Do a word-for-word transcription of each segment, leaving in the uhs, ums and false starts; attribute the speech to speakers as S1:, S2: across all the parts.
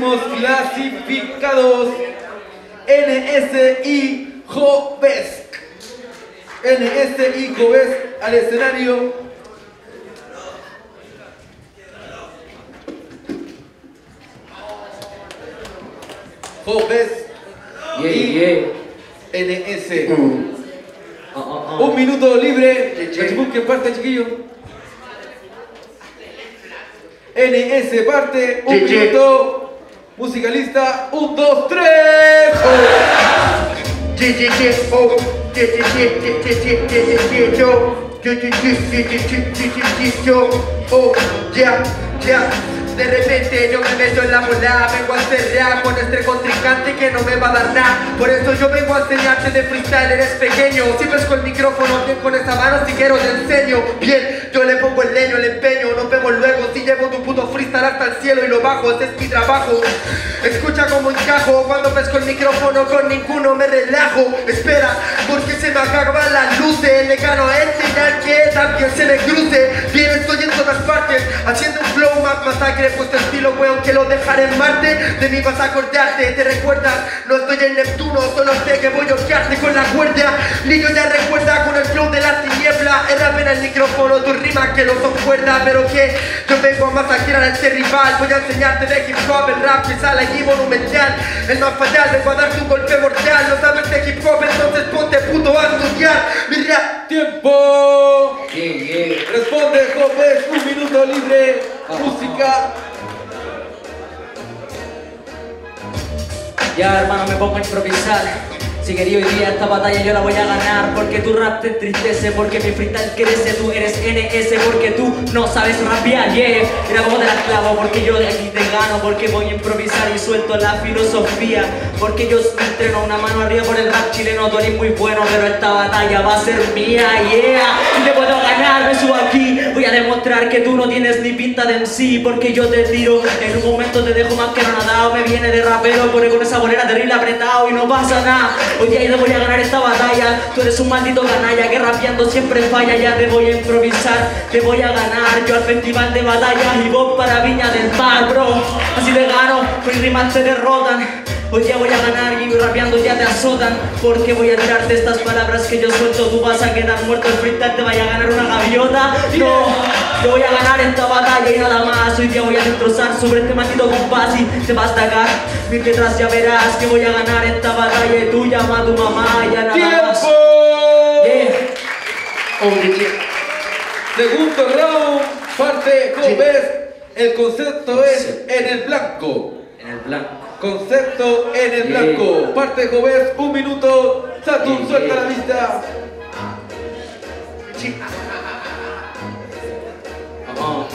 S1: próximos clasificados. N S I Jovesk. N S I Jovesk al escenario. Jovesk
S2: yeah,
S1: y
S2: yeah.
S1: N S.
S2: Mm. Uh, uh, uh.
S1: Un minuto libre. ¿Qué parte, chiquillo? N S parte. Un
S2: yeah,
S1: minuto. Musicalista. Un, dos, tres.
S3: Oh, ya, ya. De repente yo me meto en la bola, vengo a hacer rap con este contrincante que no me va a dar nada. Por eso yo vengo a enseñarte de freestyle, eres pequeño. Si pesco el micrófono bien con esa mano, si quiero te enseño. Bien, yo le pongo el leño, el empeño, nos vemos luego. Si llevo tu puto freestyle hasta el cielo y lo bajo, ese es mi trabajo. Escucha como encajo, cuando pesco el micrófono con ninguno me relajo. Espera, porque se me acaban las luces. Le gano a este ya que también se me cruce. Bien, estoy en todas partes, haciendo un flow más masacre. Puesto estilo, weón, que lo dejaré en Marte. De mí vas a acordarte, te recuerdas. No estoy en Neptuno, solo sé que voy a ojearte con la cuerda. Niño ya recuerda con el flow de la tiniebla. El rap en el micrófono, tus rimas que no son cuerdas. Pero que yo vengo a masacrar a este rival. Voy a enseñarte de hip hop, el rap que sale allí monumental. El más fatal, vengo a darte un golpe mortal. No sabes de hip hop, entonces ponte puto a estudiar. Mi rap.
S1: Tiempo.
S2: Yeah, yeah.
S1: Responde, Jovesk, un minuto libre. Música.
S2: Ya, hermano, me pongo a improvisar. Si quería hoy día esta batalla yo la voy a ganar. Porque tu rap te entristece, porque mi freestyle crece. Tú eres N S porque tú no sabes rapear, yeah. Mira cómo te la clavo, porque yo de aquí te gano. Porque voy a improvisar y suelto la filosofía. Porque yo me entreno una mano arriba por el rap chileno. Tú eres muy bueno, pero esta batalla va a ser mía, yeah. Y te puedo ganar, me subo aquí. Voy a demostrar que tú no tienes ni pinta de M C. Porque yo te tiro, en un momento te dejo más que nadado. Me viene de rapero, pone con esa bolera terrible apretado y no pasa nada. Hoy día yo te voy a ganar esta batalla. Tú eres un maldito canalla que rapeando siempre falla. Ya te voy a improvisar, te voy a ganar. Yo al festival de batallas y vos para Viña del Mar, bro. Así te gano, mis rimas te derrotan. Hoy día voy a ganar y rapeando ya te azotan. Porque voy a tirarte estas palabras que yo suelto. Tú vas a quedar muerto, el freestyle te vaya a ganar una gaviota. No, yo voy a ganar esta batalla y nada más. Hoy día voy a destrozar sobre este maldito compás y te vas a atacar. Mis letras ya verás que voy a ganar esta batalla. Y tú llama a tu mamá y ya nada más.
S1: ¡Tiempo!
S2: Yeah.
S1: Segundo round, parte Jovesk. El concepto es en el blanco.
S2: En el blanco.
S1: Concepto en el
S2: Yeah.
S1: blanco. Parte Jovesk, un minuto. Saturn,
S2: Yeah,
S1: suelta
S2: yeah.
S1: la vista.
S2: Uh, uh.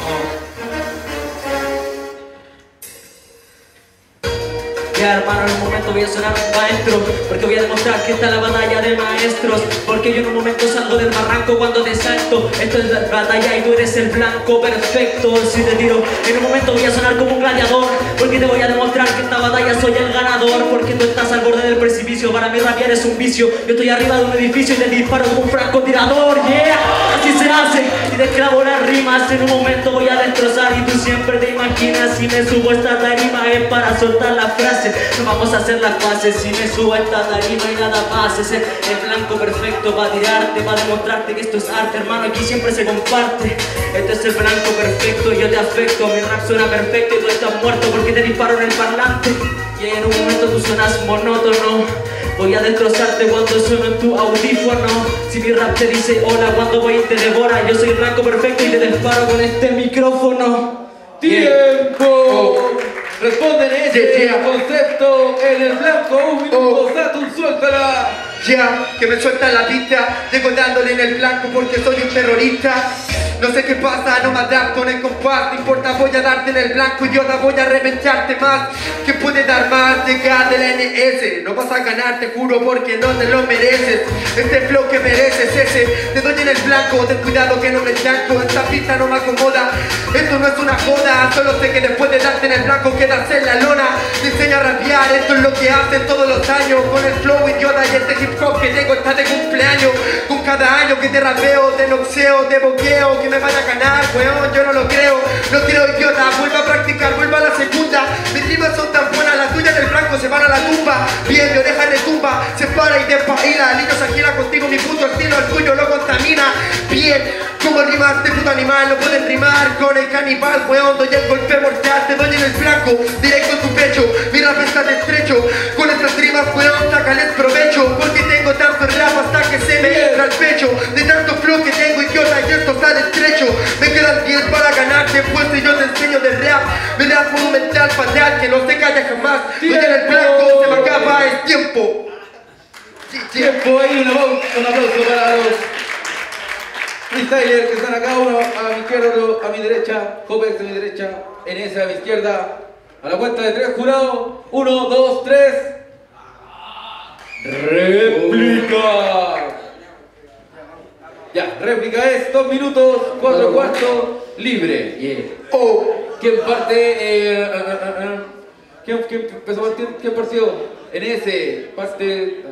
S2: Ya, hermano, en un momento voy a sonar un maestro. Porque voy a demostrar que esta es la batalla de maestros. Porque yo en un momento salgo del barranco cuando te salto. Esto es la batalla y tú eres el blanco perfecto. Si te tiro, en un momento voy a sonar como un gladiador. Porque te voy a demostrar que esta batalla soy el ganador. Porque tú estás al borde del precipicio. Para mí rapear es un vicio. Yo estoy arriba de un edificio y te disparo como un francotirador. Yeah, así se hace. Y te clavo las rimas. En un momento voy a destrozar. Y tú siempre te imaginas si me subo esta tarima es para soltar la frase. No vamos a hacer las paces. Si me subo a esta tarima y nada más. Es el, el blanco perfecto para tirarte, para demostrarte que esto es arte, hermano. Aquí siempre se comparte. Esto es el blanco perfecto, yo te afecto. Mi rap suena perfecto y tú estás muerto porque te disparo en el parlante. Y en un momento tú sonas monótono. Voy a destrozarte cuando sueno en tu audífono. Si mi rap te dice hola cuando voy y te devora. Yo soy el blanco perfecto y te disparo con este micrófono.
S1: ¡Tiempo! Responden ese
S3: Yeah, yeah.
S1: concepto en el blanco. Un minuto, Saturn, suéltala.
S3: Ya, que me sueltan la pista. Llego dándole en el blanco porque soy un terrorista. No sé qué pasa, no me adapto en el compás. No importa, voy a darte en el blanco, idiota, voy a reventarte más. ¿Qué puede dar más? de K de la N S. No vas a ganar, te juro, porque no te lo mereces. Este flow que mereces, ese. Te doy en el blanco, ten cuidado que no me enchanco. Esta pista no me acomoda, esto no es una joda. Solo sé que después de darte en el blanco quedas en la lona. Te enseño a rapear, esto es lo que haces todos los años. Con el flow idiota y este hip hop que tengo está de cumpleaños. Con cada año que te rapeo, te noxeo, te boqueo. Que me vaya a ganar, weón, yo no lo creo. No quiero idiota, vuelva a practicar, vuelva a la segunda. Mis rimas son tan buenas, las tuyas del blanco se van a la tumba. Bien, mi oreja retumba, se para y despaila. Niños aquí contigo, mi puto estilo, el tuyo lo contamina. Bien, como rimas de puto animal, no pueden rimar con el canibal, weón. Doy el golpe mortal, te doy en el blanco, directo en tu pecho. Mi rap está de estrecho, con estas rimas, weón, sácales provecho. Porque tengo tanto rap hasta que se me entra el pecho. De tanto flow que tengo, idiota, y esto está de estrecho. Me quedan diez para ganarte, pues y yo te enseño de rap. Mi rap monumental, fatal, que no se calla jamás. Doy en el blanco, se me acaba el tiempo.
S1: Tiempo ahí, un aplauso, un aplauso para los freestylers que están acá, uno a mi izquierda, otro a mi derecha, Jopex a mi derecha, N S a mi izquierda. A la cuenta de tres, jurados, uno, dos, tres. Réplica. Ya, réplica es dos minutos, cuatro cuartos, libre.
S2: Yeah.
S1: Oh, ¿quién parte? Eh, uh, uh, uh, ¿Quién, quién empezó? ¿Quién, quién partió? N S, parte.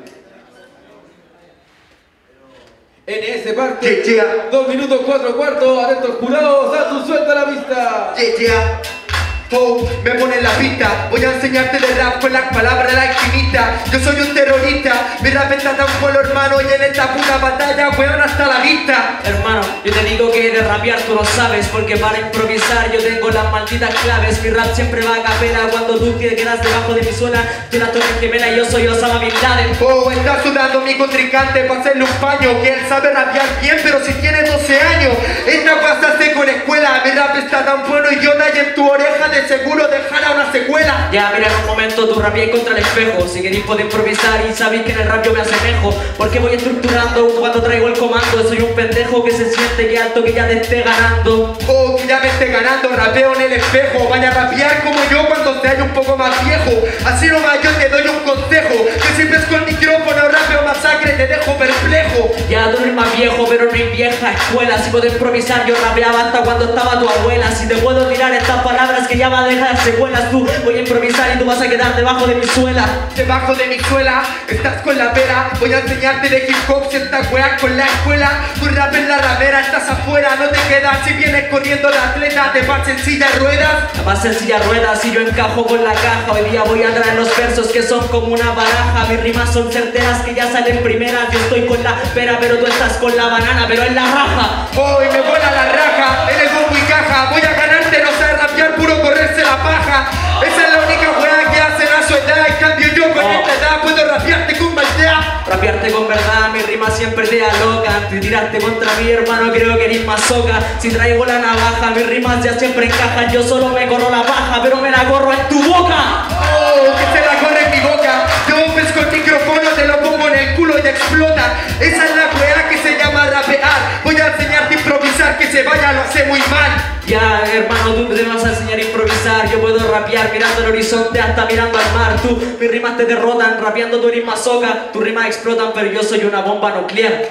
S1: N S parte,
S3: Yeah, yeah.
S1: dos minutos, cuatro cuartos, atentos jurados, a tu suelta la vista.
S3: Yeah, yeah. Oh, me pone en la pista. Voy a enseñarte de rap con las palabras la alquimista. Yo soy un terrorista, mi rap está tan bueno, hermano. Y en esta puta batalla, weón, hasta la vista.
S2: Hermano, yo te digo que de rapear tú no sabes, porque para improvisar yo tengo las malditas claves. Mi rap siempre va a capela cuando tú te quedas debajo de mi suela. Tú eras tu gemela y yo soy Osama Bin Laden.
S3: Oh, está sudando mi contrincante para hacerle un paño. Que él sabe rapear bien, pero si tiene doce años. Esta pasaste con escuela. Mi rap está tan bueno, idiota, y en tu oreja de seguro dejará una secuela.
S2: Ya, mira, en un momento tú rapeas contra el espejo. Si queréis poder improvisar y sabéis que en el rap yo me asemejo, porque voy estructurando cuando traigo el comando. Soy un pendejo que se siente que alto que ya te esté ganando.
S3: Oh, que ya me esté ganando, rapeo en el espejo. Vaya a rapear como yo cuando sea un poco más viejo. Así nomás yo te doy un consejo, que si ves con micrófono, rapeo masacre, te dejo perplejo.
S2: Ya tú eres más viejo, pero no hay vieja escuela. Si puedo improvisar, yo rapeaba hasta cuando estaba tu abuela. Si te puedo tirar estas palabras que ya va a dejar secuelas, tú voy a improvisar y tú vas a quedar debajo de mi suela.
S3: Debajo de mi suela, estás con la pera. Voy a enseñarte de hip hop, si estás weá con la escuela. Tu rap en la ramera, estás afuera, no te quedas. Si vienes corriendo la atleta, te vas en silla de ruedas.
S2: Vas en silla de ruedas y yo encajo con la caja. Hoy día voy a traer los versos que son como una baraja. Mis rimas son certeras que ya salen primeras. Yo estoy con la pera, pero tú estás con la banana, pero en la raja.
S3: Oh, y me vuela la raja, eres bombo y caja. Voy a ganarte, no sé rapear, puro correrse la paja. Esa es la única weá que hacen a su edad. En cambio yo con
S2: Oh.
S3: esta edad puedo rapearte con maldad.
S2: Rapearte con verdad, mi rima siempre te aloca. Antes de tirarte contra mi hermano, creo que eres más soca. Si traigo la navaja, mis rimas ya siempre encajan. Yo solo me corro la paja, pero me la corro en tu boca.
S3: Oh, que se la corre en mi boca. Yo pesco el micrófono, te lo pongo en el culo y explota. Esa es la weá que se llama rapear. Voy a enseñarte a improvisar, que se vaya lo hace muy mal.
S2: Ya, hermano, tú te vas a enseñar a improvisar. Yo puedo rapear mirando el horizonte hasta mirando al mar. Tú, mis rimas te derrotan, rapeando tú eres más soca. Tus rimas explotan, pero yo soy una bomba nuclear.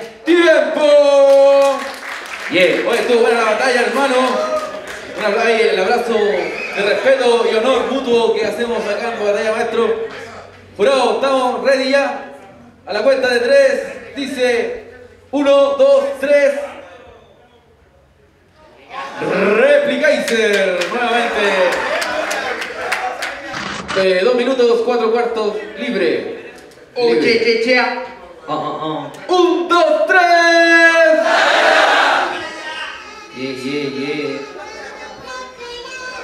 S1: ¡Tiempo!
S2: Yeah.
S1: Oye, estuvo buena la batalla, hermano. Un abrazo, el abrazo de respeto y honor mutuo que hacemos acá en Batalla Maestro. Jurado, estamos ready ya. A la cuenta de tres, dice uno, dos, tres. Replicacer, nuevamente. Eh, dos minutos, cuatro cuartos, libre.
S3: Oh,
S1: Libre.
S3: che, che, che.
S2: Oh, oh, oh.
S1: Un, dos, tres.
S2: Yeah, yeah, yeah.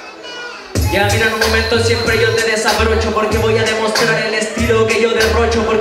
S2: Ya, mira, en un momento siempre yo te desabrocho, porque voy a demostrar el estilo que yo derrocho, porque mi freestyle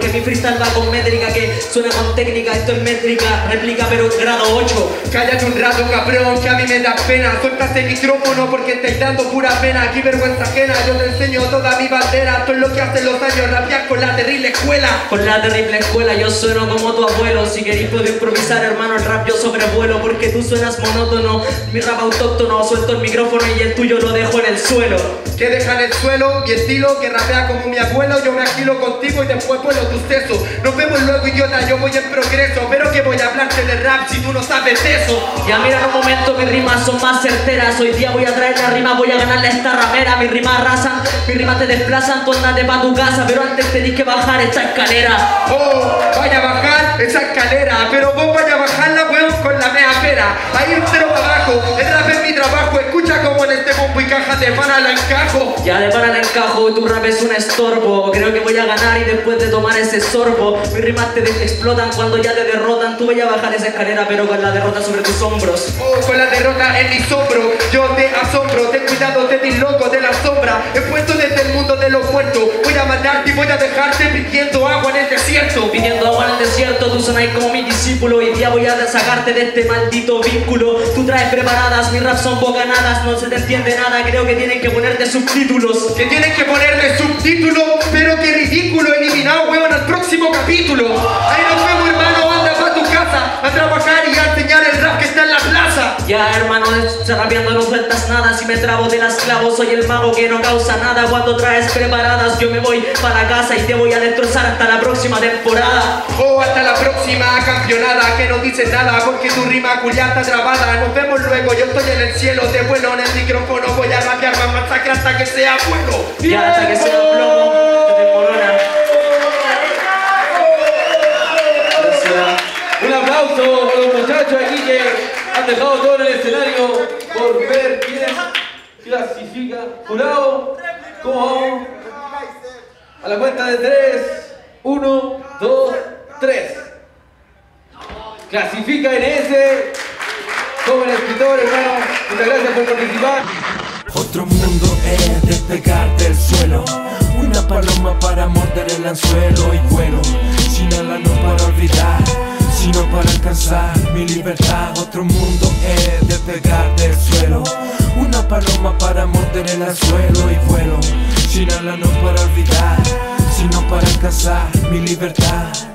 S2: freestyle va con métrica, que suena con técnica, esto es métrica, réplica pero grado ocho.
S3: Cállate un rato, cabrón, que a mí me da pena. Suelta ese micrófono porque estáis dando pura pena. Aquí vergüenza ajena, yo te enseño toda mi bandera. Esto es lo que hacen los años, rapear con la terrible escuela.
S2: Con la terrible escuela yo sueno como tu abuelo. Si queréis puedo improvisar, hermano, el rap yo sobrevuelo. Porque tú suenas monótono, mi rap autóctono. Suelto el micrófono y el tuyo lo dejo en el suelo.
S3: Que deja en el suelo mi estilo, que rapea como mi abuelo. Yo me agilo contigo y después vuelo tus sesos. Nos vemos luego, idiota, yo voy en progreso. Pero que voy a hablarte de rap si tú no sabes eso.
S2: Ya mira, en un momento mis rimas son más certeras. Hoy día voy a traer la rima, voy a ganarle a esta ramera. Mis rimas arrasan, mis rimas te desplazan. Tú andate pa' tu casa, pero antes tenés que bajar esta escalera.
S3: Oh, vaya a bajar esa escalera. Pero vos vaya a bajarla, weón, con la mea pera. A ir cero para abajo, el rap es mi trabajo. Escucha como en este bombo y caja de pana la encajo.
S2: Ya de pana la encajo, tu rap es un estorbo. Creo que voy a ganar y después de tomar ese sorbo, mis rimas te explotan cuando ya te derrotan. Tú vayas a bajar esa escalera, pero con la derrota sobre tus hombros.
S3: Oh, con la derrota en mis hombros, yo te asombro. Ten cuidado, te disloco de la sombra. He puesto desde el mundo de los muertos. Voy a matarte y voy a dejarte pidiendo agua en el desierto.
S2: Pidiendo agua en el desierto, tú sonáis como mi discípulo. Hoy día voy a sacarte de este maldito vínculo. Tú traes preparadas, mis raps son bocanadas. No se te entiende nada, creo que tienen que ponerte subtítulos.
S3: Que tienen que ponerme subtítulos, pero qué ridículo. Eliminado, weón, al próximo capítulo. Ahí nos vemos, hermano, anda pa' tu casa a trabajar y a enseñar el rap que está en la plaza.
S2: Ya, hermano, rapeando no sueltas nada. Si me trabo de las clavos, soy el mago que no causa nada. Cuando traes preparadas, yo me voy para la casa y te voy a destrozar hasta la próxima temporada.
S3: Oh, hasta la próxima campeonada, que no dice nada porque tu rima culia está trabada. Nos vemos luego, yo estoy en el cielo, te vuelo en el micrófono. Voy a rapear, va a masacrar hasta que sea bueno.
S2: Ya, hasta que sea plomo, te desmorona.
S1: Un aplauso a los muchachos aquí que han dejado todo en el escenario por ver quién clasifica. Jurado, ¿cómo vamos? A la cuenta de tres, uno, dos, tres. Clasifica N S, joven escritor, hermano. Muchas gracias por participar.
S4: Otro mundo es despegar del suelo. Una paloma para morder el anzuelo y vuelo. Sin ala no para olvidar, sino para alcanzar mi libertad. Otro mundo es despegar del suelo. Una paloma para morder el anzuelo y vuelo. Sin ala no para olvidar, sino para alcanzar mi libertad.